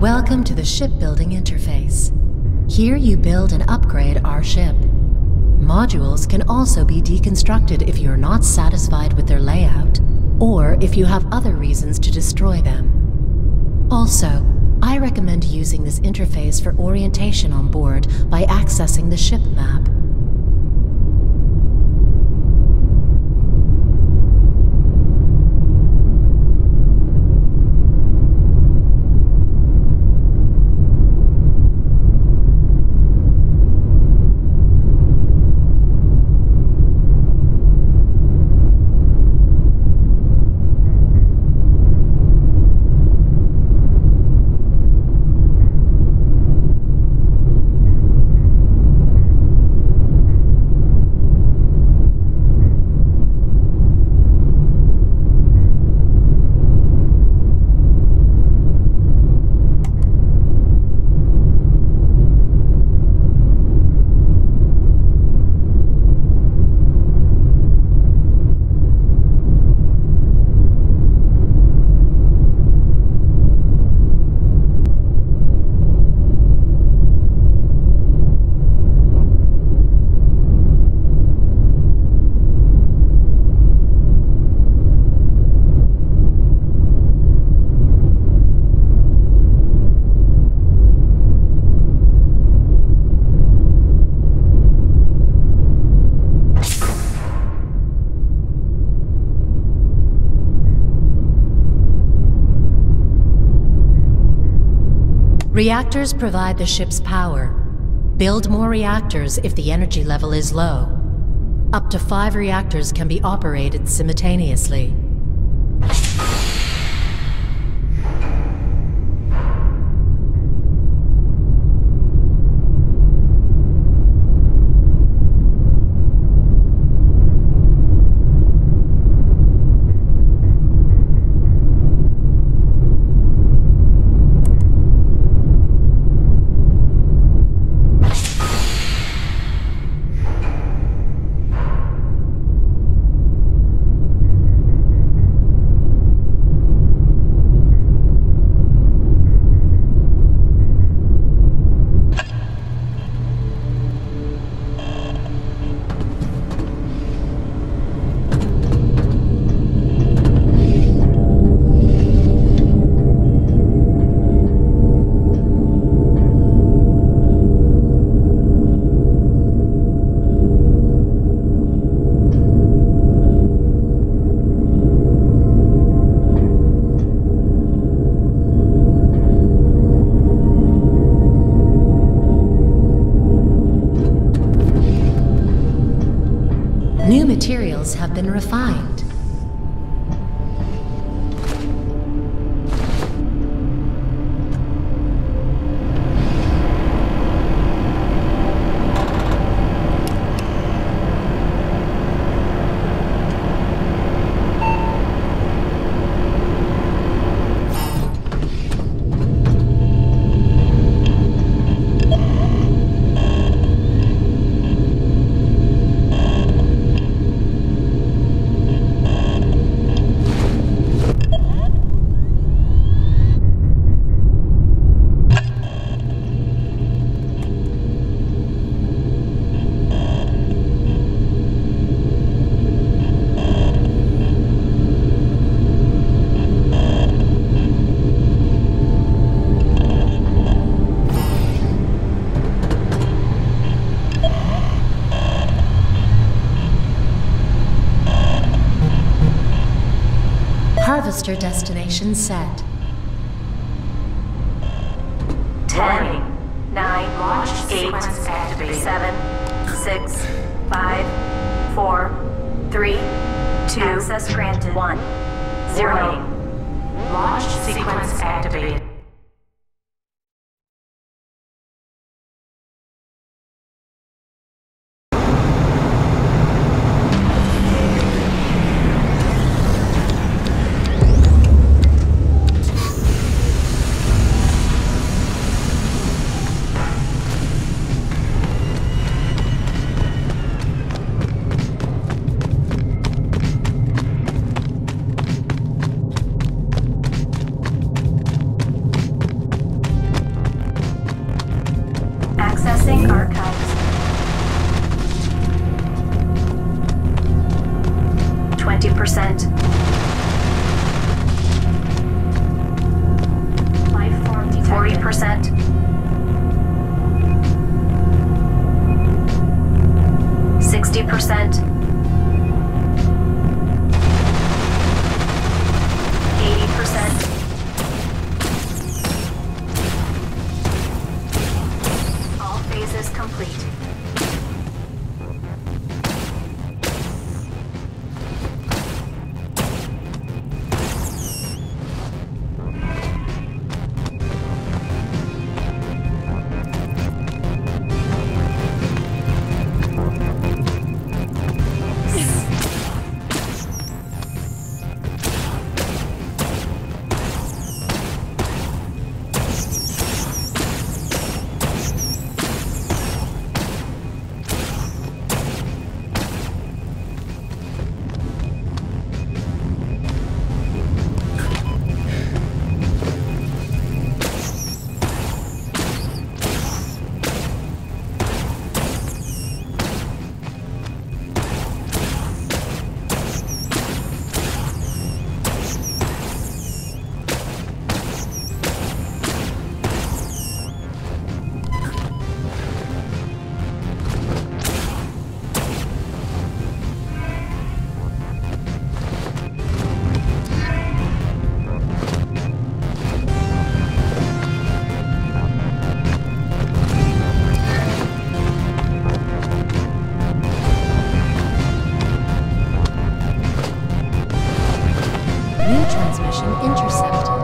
Welcome to the shipbuilding interface. Here you build and upgrade our ship. Modules can also be deconstructed if you're not satisfied with their layout, or if you have other reasons to destroy them. Also, I recommend using this interface for orientation on board by accessing the ship map. Reactors provide the ship's power. Build more reactors if the energy level is low. Up to 5 reactors can be operated simultaneously. New materials have been refined. Harvester destination set. 10, 9, launch sequence activate. 7, 6, 5, 4, 3, 2, access granted. 1, 0. Launch sequence activated. 20%. Life form detected. 40%. 60%. 80%. All phases complete. New transmission intercepted.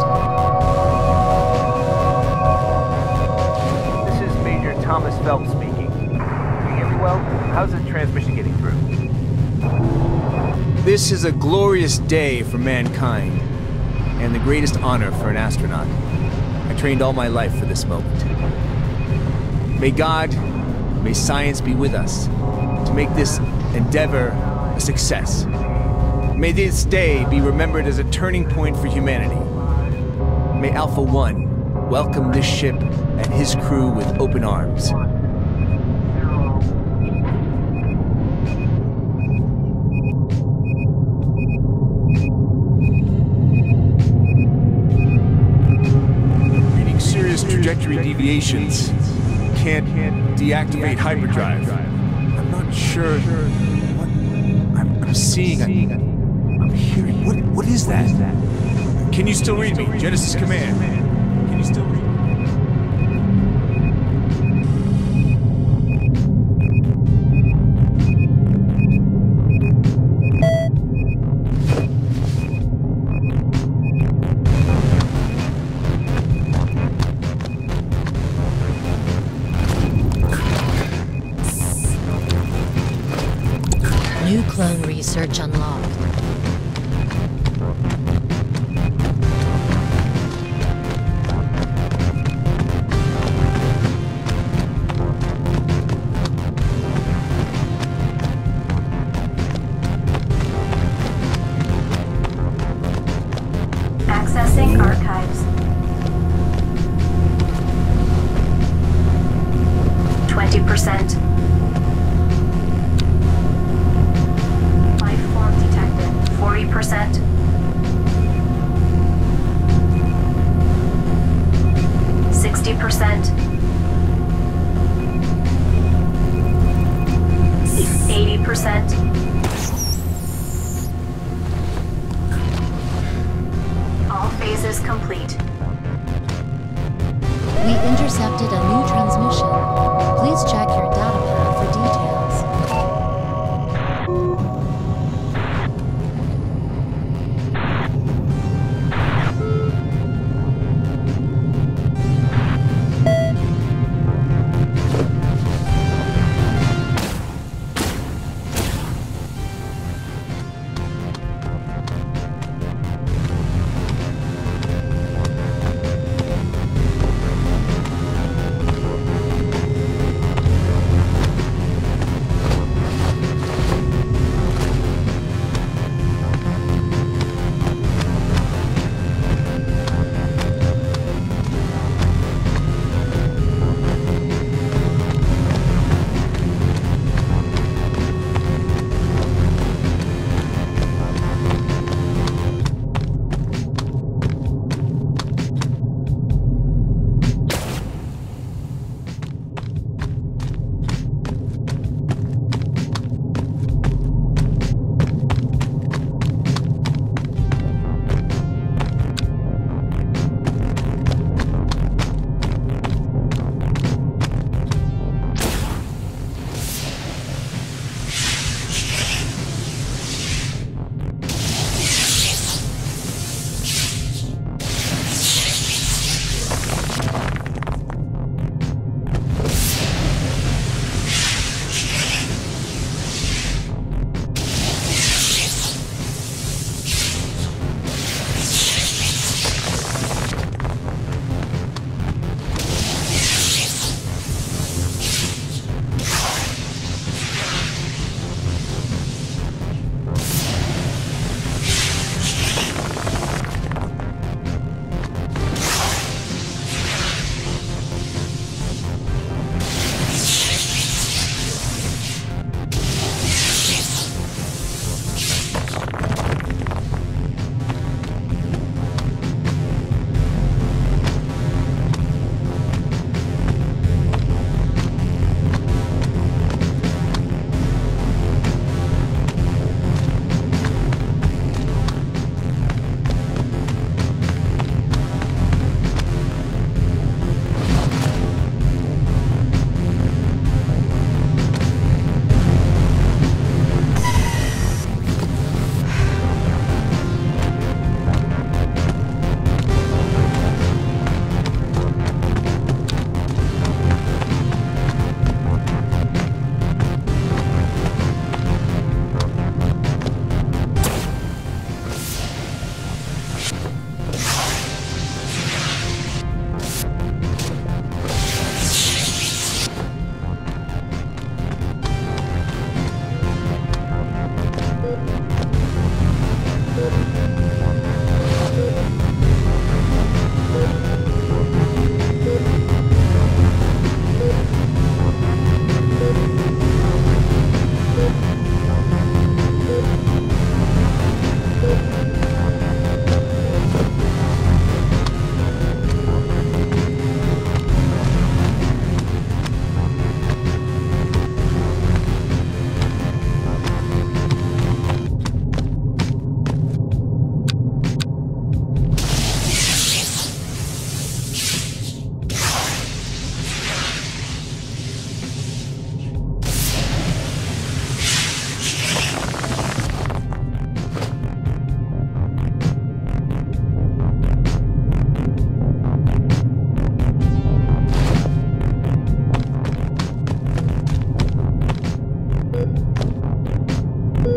This is Major Thomas Phelps speaking. Can you hear me well? How's the transmission getting through? This is a glorious day for mankind, and the greatest honor for an astronaut. I trained all my life for this moment. May God, may science be with us to make this endeavor a success. May this day be remembered as a turning point for humanity. May Alpha One welcome this ship and his crew with open arms. Reading serious trajectory deviations. Can't deactivate hyperdrive. I'm not sure what I'm seeing. I'm hearing. What is that? Can you still read me? Genesis Command. Can you still read me? New clone research unlocked. Accessing archives. 20%. Life form detected. 40%. 60%. 80%. All phases complete. We intercepted a new transmission. Please check your data pad for details.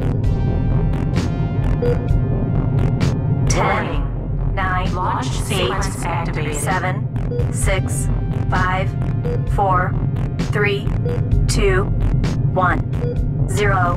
Ten, 9, Launch sequence activated. 7, 6, 5, 4, 3, 2, 1, 0.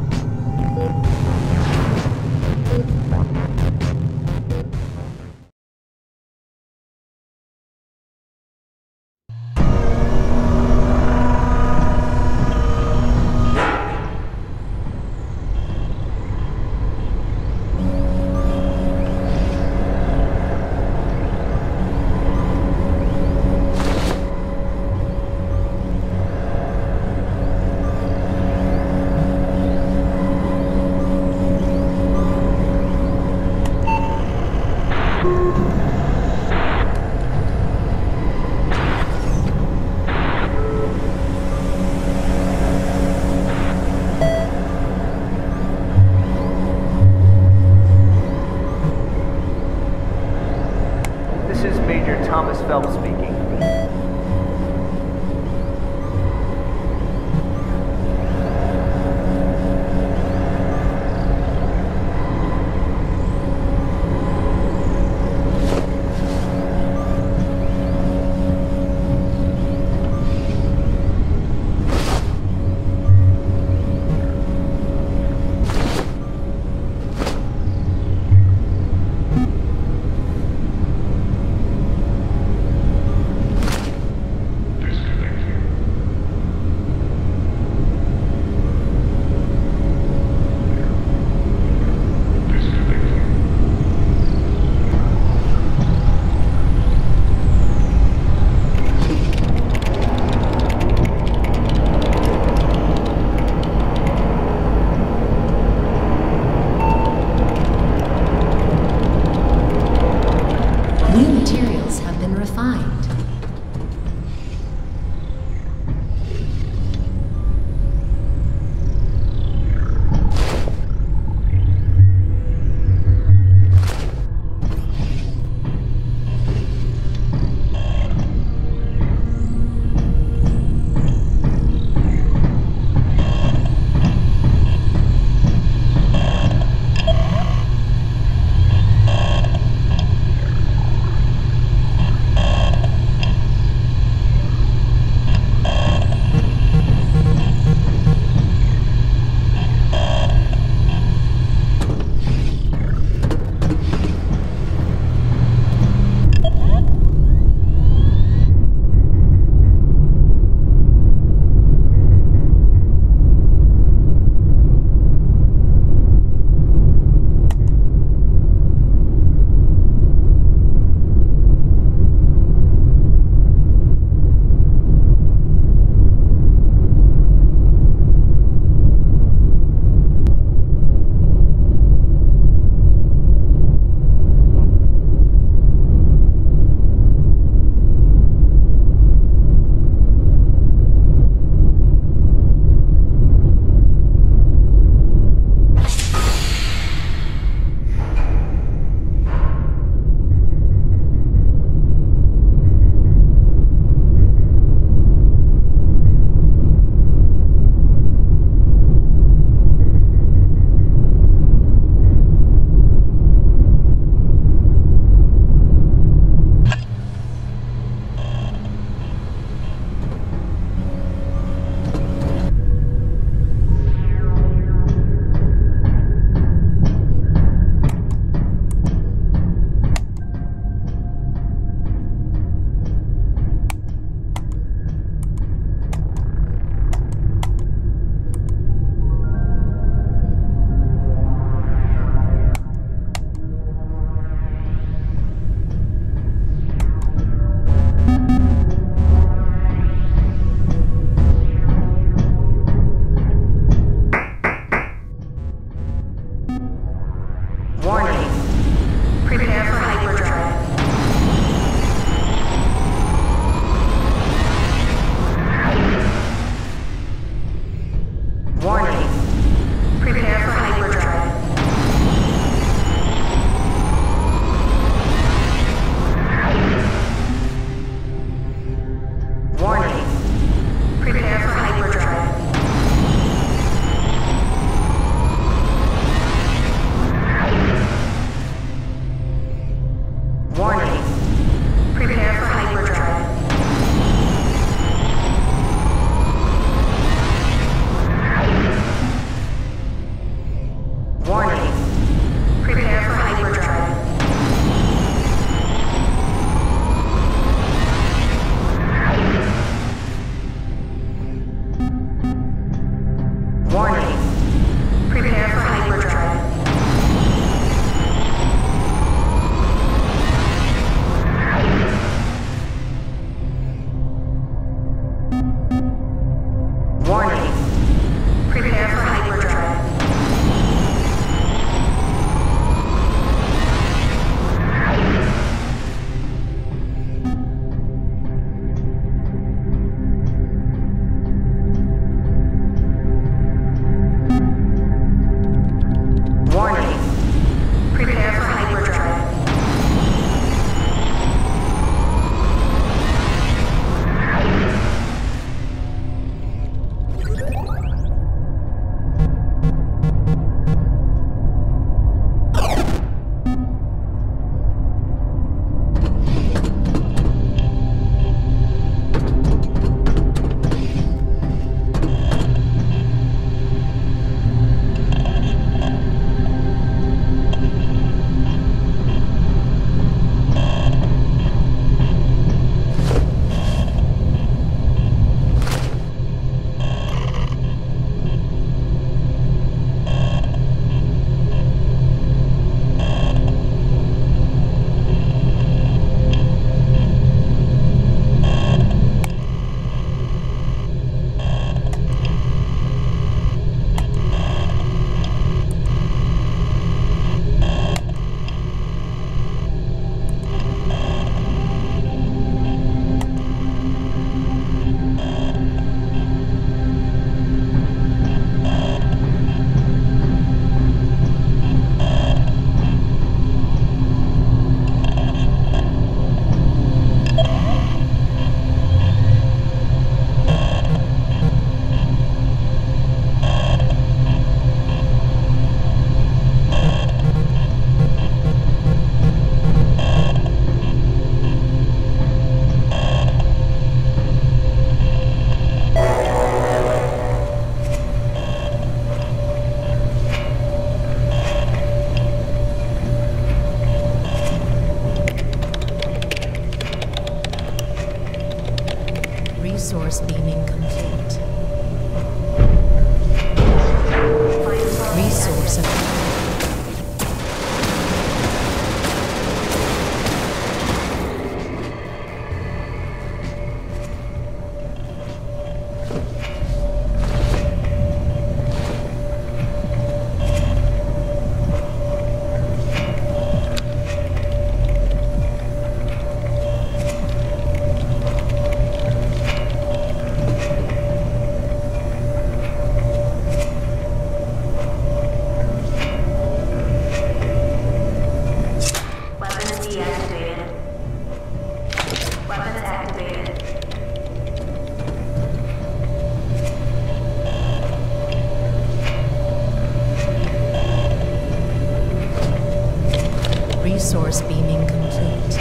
Resource beaming complete.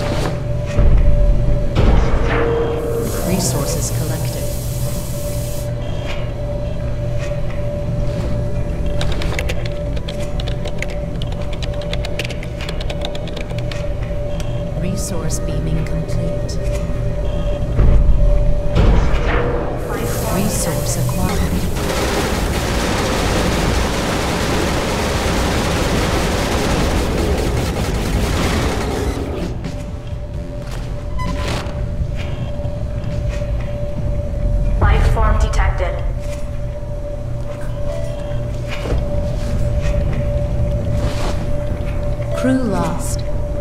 Resources collected. Resource beaming complete. Resource acquired. Life form detected. Crew lost.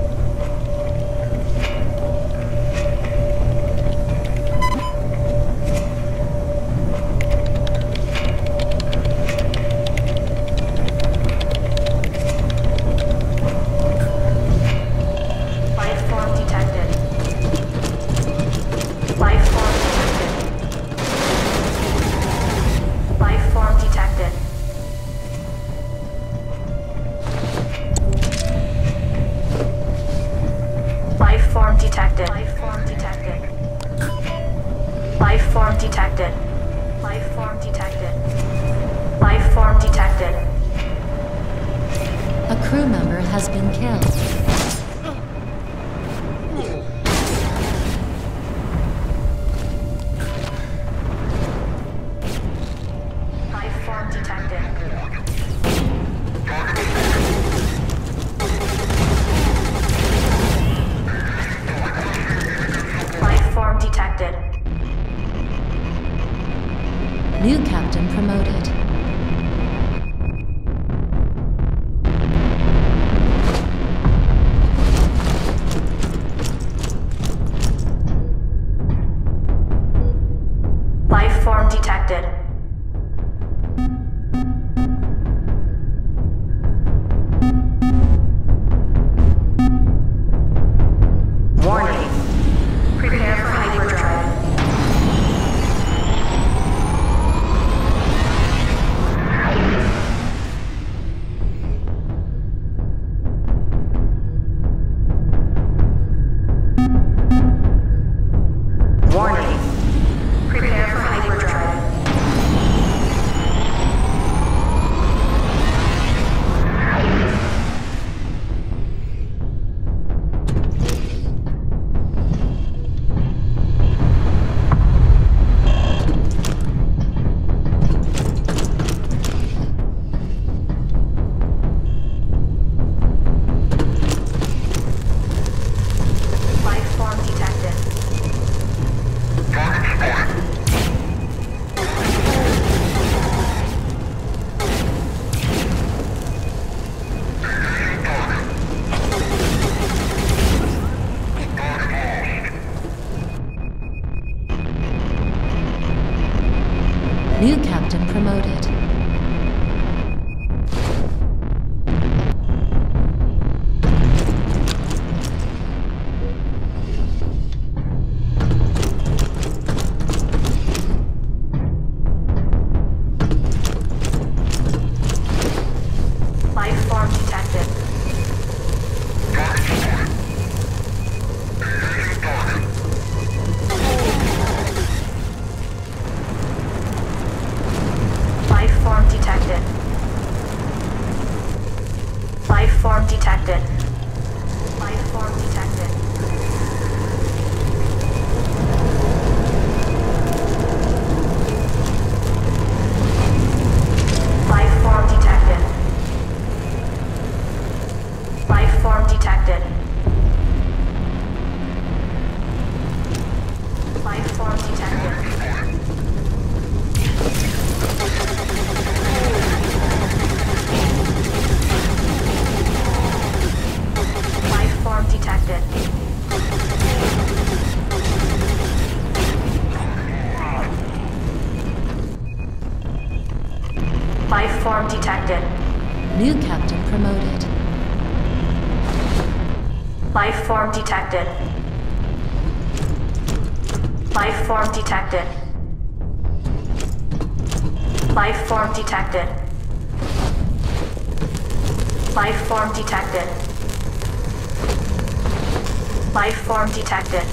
Life form detected. Life form detected. Life form detected. Life form detected. Life form detected. Life form detected. Life form detected. Life form detected. A crew member has been killed. Life form detected. Life form detected. New captain promoted. Life form detected. Warning. Prepare for hyperdrive. Warning. Prepare for hyperdrive. Life form detected. New captain promoted. Life form detected. Life form detected. Life form detected. Life form detected. Life form detected. Life form detected. Life form detected. Life form detected. Life form detected. New captain promoted. Life form detected. Life form detected. Life form detected. Life form detected. Life form detected.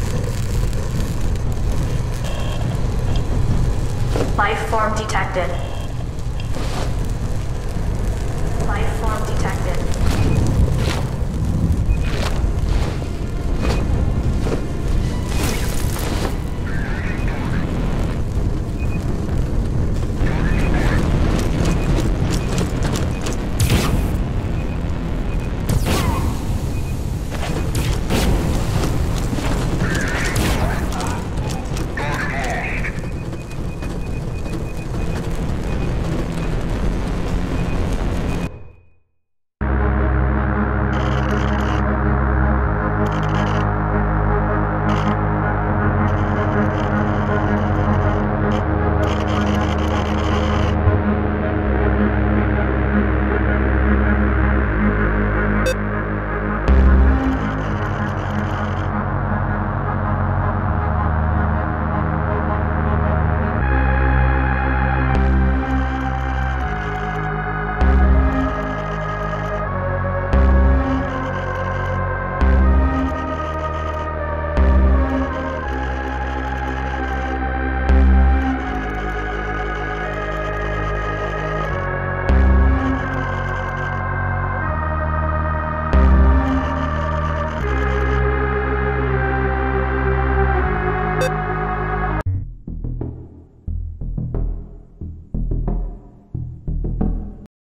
Life form detected.